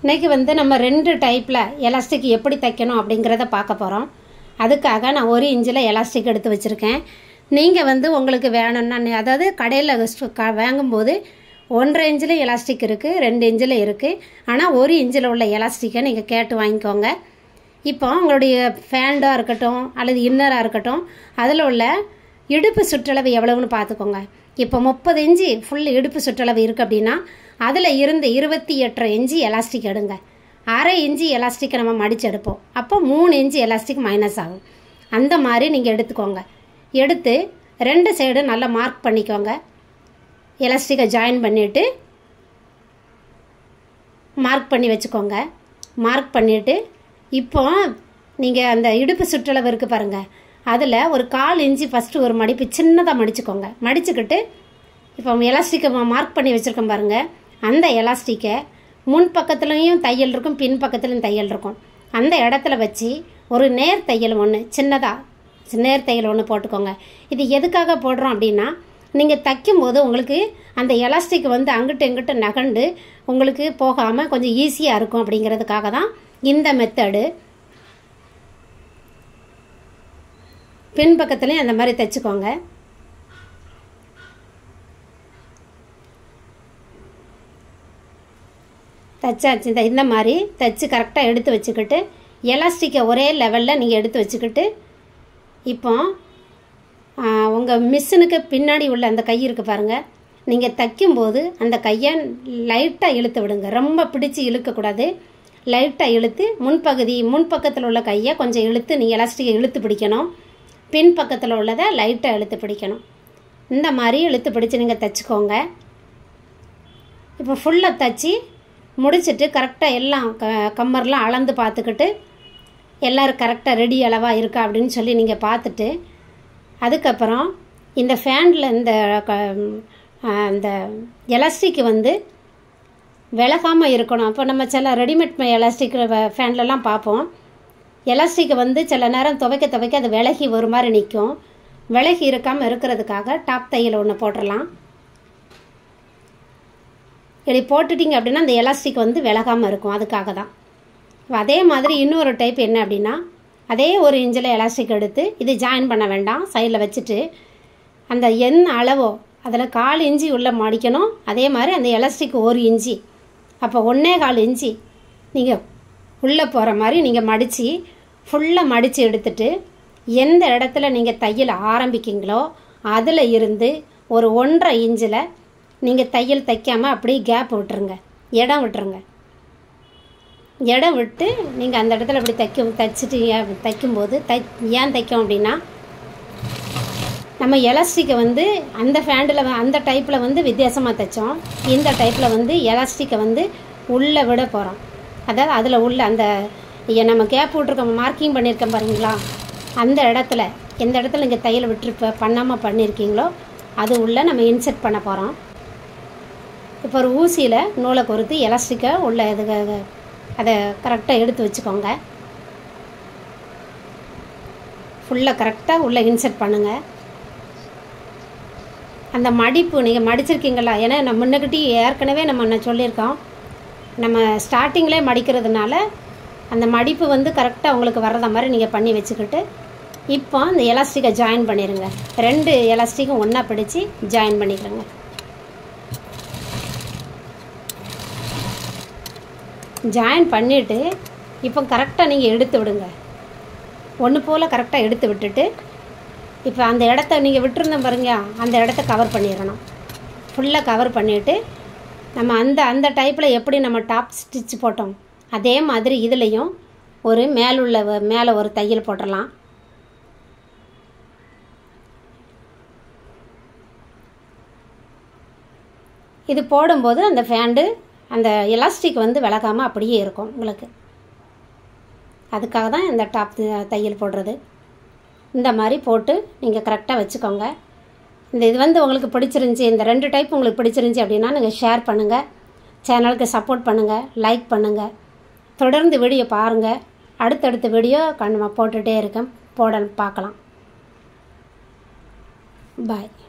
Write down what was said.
இன்றைக்கி வந்து நம்ம 2 டைப்பில் எலாஸ்டிக் எப்படி தைக்கணும் அப்படிங்கிறத பார்க்க போகிறோம். அதுக்காக நான் 1 இன்ச்சில் எலாஸ்டிக் எடுத்து வச்சுருக்கேன். நீங்கள் வந்து உங்களுக்கு வேணும்னா, அதாவது கடையில் வாங்கும்போது 1.5 இன்ச்சில் எலாஸ்டிக் இருக்குது, 2 இன்ச்சில் இருக்குது. ஆனால் 1 இன்ச்சில் உள்ள எலாஸ்டிக்கை நீங்கள் கேட்டு வாங்கிக்கோங்க. இப்போ உங்களுடைய ஃபேண்டாக இருக்கட்டும் அல்லது இன்னராக இருக்கட்டும், அதில் உள்ள இடுப்பு சுற்றளவு எவ்வளவுன்னு பார்த்துக்கோங்க. இப்போ 30 இன்ச்சு ஃபுல் இடுப்பு சுற்றளவு இருக்குது அப்படின்னா அதில் இருந்து 28.5 இன்ச்சு எலாஸ்டிக் எடுங்க. 1/2 இன்ச்சு எலாஸ்டிக்கை நம்ம மடித்து எடுப்போம். அப்போ 3 இன்ச்சு எலாஸ்டிக் மைனஸ் ஆகும். அந்த மாதிரி நீங்கள் எடுத்துக்கோங்க. எடுத்து 2 சைடும் நல்லா மார்க் பண்ணிக்கோங்க. எலாஸ்டிக்கை ஜாயின் பண்ணிவிட்டு மார்க் பண்ணி வச்சுக்கோங்க. மார்க் பண்ணிவிட்டு இப்போ நீங்கள் அந்த இடுப்பு சுற்றளவு இருக்குது பாருங்கள், அதில் ஒரு 1/4 இன்ச்சு ஃபஸ்ட்டு ஒரு மடிப்பு சின்னதாக மடிச்சுக்கோங்க. மடிச்சுக்கிட்டு இப்போ எலாஸ்டிக்கை மார்க் பண்ணி வச்சுருக்கோம் பாருங்கள், அந்த எலாஸ்டிக்கை முன் பக்கத்துலேயும் தையல் இருக்கும், பின் பக்கத்துலேயும் தையல் இருக்கும். அந்த இடத்துல வச்சு ஒரு நேர் தையல் ஒன்று சின்னதாக நேர் தையல் ஒன்று போட்டுக்கோங்க. இது எதுக்காக போடுறோம் அப்படின்னா, நீங்கள் தைக்கும்போது உங்களுக்கு அந்த எலாஸ்டிக் வந்து அங்கிட்டு இங்கிட்டு நகண்டு உங்களுக்கு போகாமல் கொஞ்சம் ஈஸியாக இருக்கும் அப்படிங்கிறதுக்காக தான் இந்த மெத்தடு. பின் பக்கத்துலேயும் அந்த மாதிரி தைச்சிக்கோங்க. தைச்சாச்சு. இந்த மாதிரி தைச்சி கரெக்டாக எடுத்து வச்சுக்கிட்டு எலாஸ்டிக்கை ஒரே லெவலில் நீங்கள் எடுத்து வச்சுக்கிட்டு இப்போ உங்கள் மிஷினுக்கு பின்னாடி உள்ள அந்த கை இருக்குது பாருங்கள், நீங்கள் தைக்கும்போது அந்த கையை லைட்டாக இழுத்து விடுங்க. ரொம்ப பிடிச்சி இழுக்கக்கூடாது. லைட்டாக இழுத்து முன் பக்கத்தில் உள்ள கையை கொஞ்சம் இழுத்து நீங்கள் எலாஸ்டிக்கை இழுத்து பிடிக்கணும். பின் பக்கத்தில் உள்ளதை லைட்டாக இழுத்து பிடிக்கணும். இந்த மாதிரி இழுத்து பிடிச்சி நீங்கள் தைச்சிக்கோங்க. இப்போ ஃபுல்லாக தைச்சி முடிச்சுட்டு கரெக்டாக எல்லாம் கம்மர்லாம் அளந்து பார்த்துக்கிட்டு எல்லோரும் கரெக்டாக ரெடி அளவாக இருக்கா அப்படின்னு சொல்லி நீங்கள் பார்த்துட்டு, அதுக்கப்புறம் இந்த ஃபேனில் இந்த எலாஸ்டிக் வந்து விலகாமல் இருக்கணும். அப்போ நம்ம சில ரெடிமேட் எலாஸ்டிக் ஃபேன்லலாம் பார்ப்போம், எலாஸ்டிக் வந்து சில நேரம் துவைக்க அது விலகி ஒரு மாதிரி நிற்கும். விலகி இருக்காமல் இருக்கிறதுக்காக டாப் தையல் ஒன்று போட்டுடலாம். இப்படி போட்டுட்டிங்க அப்படின்னா அந்த எலாஸ்டிக் வந்து விலகாமல் இருக்கும். அதுக்காக தான். அதே மாதிரி இன்னொரு டைப் என்ன அப்படின்னா, அதே 1 இன்ச்சில் எலாஸ்டிக் எடுத்து இது ஜாயின் பண்ண வேண்டாம், சைடில் வச்சுட்டு அந்த என்ன அளவோ அதில் 1/4 இன்ச்சு உள்ளே மடிக்கணும். அதே மாதிரி அந்த எலாஸ்டிக் 1 இன்ச்சு, அப்போ 1.25 இன்ச்சு நீங்கள் உள்ளே போகிற மாதிரி நீங்கள் மடித்து ஃபுல்லாக மடித்து எடுத்துட்டு எந்த இடத்துல நீங்கள் தையல் ஆரம்பிக்கிங்களோ அதில் இருந்து ஒரு 1.5 இன்ச்சில் நீங்கள் தையல் தைக்காமல் அப்படியே கேப் விட்டுருங்க, இடம் விட்டுருங்க. இடம் விட்டு நீங்கள் அந்த இடத்துல அப்படி தைச்சிட்டு தைக்கும்போது ஏன் தைக்கும் அப்படின்னா, நம்ம எலாஸ்டிக்கை வந்து அந்த ஃபேண்டில் அந்த டைப்பில் வந்து வித்தியாசமாக தைச்சோம். இந்த டைப்பில் வந்து எலாஸ்டிக்கை வந்து உள்ளே விட போகிறோம். அதாவது அதில் உள்ள அந்த நம்ம கேப் விட்ருக்கோம், மார்க்கிங் பண்ணியிருக்கோம் பாருங்களா, அந்த இடத்துல எந்த இடத்துல நீங்கள் தையல் விட்டு பண்ணாமல் பண்ணியிருக்கீங்களோ அது உள்ளே நம்ம இன்செர்ட் பண்ண போகிறோம். இப்போ ஒரு ஊசியில் நூலை கொறுத்து எலாஸ்டிக்கை உள்ள அதை கரெக்டாக எடுத்து வச்சுக்கோங்க. ஃபுல்லாக கரெக்டாக உள்ளே இன்செர்ட் பண்ணுங்கள். அந்த மடிப்பு நீங்கள் மடிச்சிருக்கீங்களா, ஏன்னா நம்ம முன்னக்கிட்டே ஏற்கனவே நம்ம சொல்லியிருக்கோம், நம்ம ஸ்டார்டிங்லேயே மடிக்கிறதுனால அந்த மடிப்பு வந்து கரெக்டாக உங்களுக்கு வர்றத மாதிரி நீங்கள் பண்ணி வச்சுக்கிட்டு இப்போ அந்த எலாஸ்டிக்கை ஜாயின் பண்ணிடுங்க. 2 எலாஸ்டிக்கும் ஒன்றா பிடிச்சி ஜாயின் பண்ணிக்கிறேங்க. ஜாயின் பண்ணிவிட்டு இப்போ கரெக்டாக நீங்கள் எடுத்து விடுங்க. ஒன்று போல் கரெக்டாக எடுத்து விட்டுட்டு இப்போ அந்த இடத்த நீங்கள் விட்டுருந்தோம் பாருங்க, அந்த இடத்த கவர் பண்ணிடணும். ஃபுல்லாக கவர் பண்ணிவிட்டு நம்ம அந்த டைப்பில் எப்படி நம்ம டாப் ஸ்டிச் போட்டோம் அதே மாதிரி இதுலேயும் ஒரு மேலே ஒரு தையல் போட்டுடலாம். இது போடும்போது அந்த ஃபேண்டு அந்த எலாஸ்டிக் வந்து விலகாமல் அப்படியே இருக்கும் உங்களுக்கு. அதுக்காக தான் இந்த டாப் தையல் போடுறது. இந்த மாதிரி போட்டு நீங்கள் கரெக்டாக வச்சுக்கோங்க. இது வந்து உங்களுக்கு பிடிச்சிருந்துச்சி, இந்த 2 டைப் உங்களுக்கு பிடிச்சிருந்துச்சி அப்படின்னா நீங்கள் ஷேர் பண்ணுங்கள், சேனலுக்கு சப்போர்ட் பண்ணுங்கள், லைக் பண்ணுங்கள். தொடர்ந்து வீடியோ பாருங்கள். அடுத்தடுத்த வீடியோ நம்ம போட்டுகிட்டே இருக்கேன், பார்க்கலாம். பாய்.